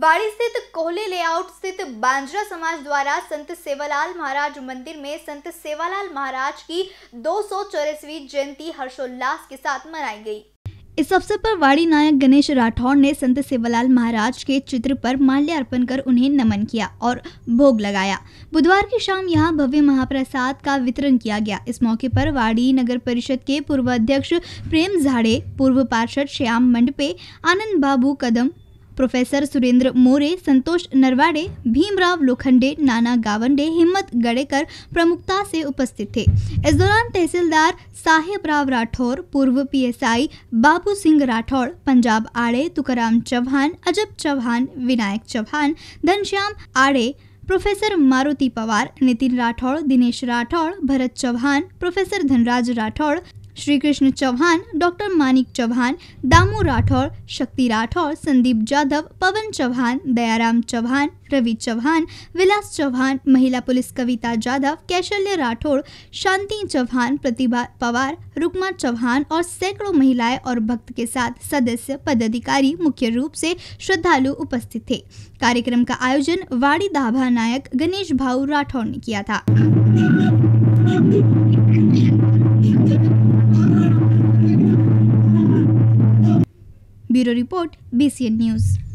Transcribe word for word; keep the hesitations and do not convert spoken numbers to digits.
वाड़ी स्थित कोहले लेआउट स्थित बांजरा समाज द्वारा संत सेवालाल महाराज मंदिर में संत सेवालाल महाराज की दो सौ चौरासीवीं जयंती हर्षोल्लास के साथ मनाई गई। इस अवसर पर वाड़ी नायक गणेश राठौड़ ने संत सेवालाल महाराज के चित्र पर माल्यार्पण कर उन्हें नमन किया और भोग लगाया। बुधवार की शाम यहां भव्य महाप्रसाद का वितरण किया गया। इस मौके पर वाड़ी नगर परिषद के पूर्व अध्यक्ष प्रेम झाड़े, पूर्व पार्षद श्याम मंडपे, आनंद बाबू कदम, प्रोफेसर सुरेंद्र मोरे, संतोष नरवाड़े, भीमराव लोखंडे, नाना गावंडे, हिम्मत गड़ेकर प्रमुखता से उपस्थित थे। इस दौरान तहसीलदार साहेबराव राठौर, पूर्व PSI Babu Singh Rathod, Punjab Aade Tukaram Chauhan, Ajab Chauhan, Vinayak Chauhan, Ghanshyam Aade, professor Maruti Pawar, Nitin Rathod, Dinesh Rathod, Bharat Chauhan, professor Dhanraj Rathod, Shri Krishna Chauhan, doctor Manik Chauhan, Damu Rathod, Shakti Rathod, Sandeep Jadhav, पवन चौहान, दयाराम चौहान, रवि चौहान, विलास चौहान, महिला पुलिस कविता जाधव, कैशल्य राठौड़, शांति चौहान, प्रतिभा पवार, रुकमा चौहान और सैकड़ों महिलाएं और भक्त के साथ सदस्य, पदाधिकारी, मुख्य रूप से श्रद्धालु उपस्थित थे। कार्यक्रम का आयोजन वाड़ी दाभा नायक गणेश भाऊ राठौड़ ने किया था। Bureau report, BCN news.